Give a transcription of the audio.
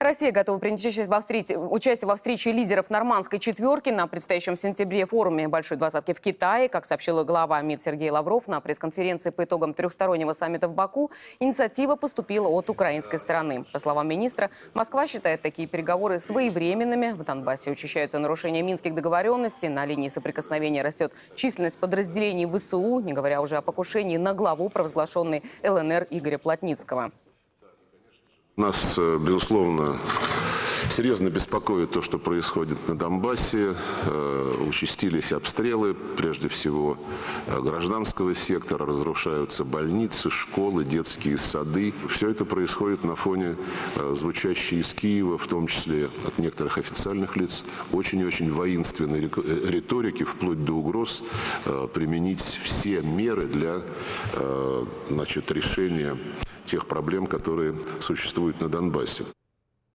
Россия готова принять участие во встрече лидеров нормандской четверки на предстоящем в сентябре форуме Большой двадцатки в Китае. Как сообщила глава МИД Сергей Лавров на пресс-конференции по итогам трехстороннего саммита в Баку, инициатива поступила от украинской стороны. По словам министра, Москва считает такие переговоры своевременными. В Донбассе учащаются нарушения минских договоренностей. На линии соприкосновения растет численность подразделений ВСУ, не говоря уже о покушении на главу провозглашенной ЛНР Игоря Плотницкого. Нас, безусловно, серьезно беспокоит то, что происходит на Донбассе. Участились обстрелы, прежде всего, гражданского сектора. Разрушаются больницы, школы, детские сады. Все это происходит на фоне звучащей из Киева, в том числе от некоторых официальных лиц, очень и очень воинственной риторики, вплоть до угроз применить все меры для решения тех проблем, которые существуют на Донбассе.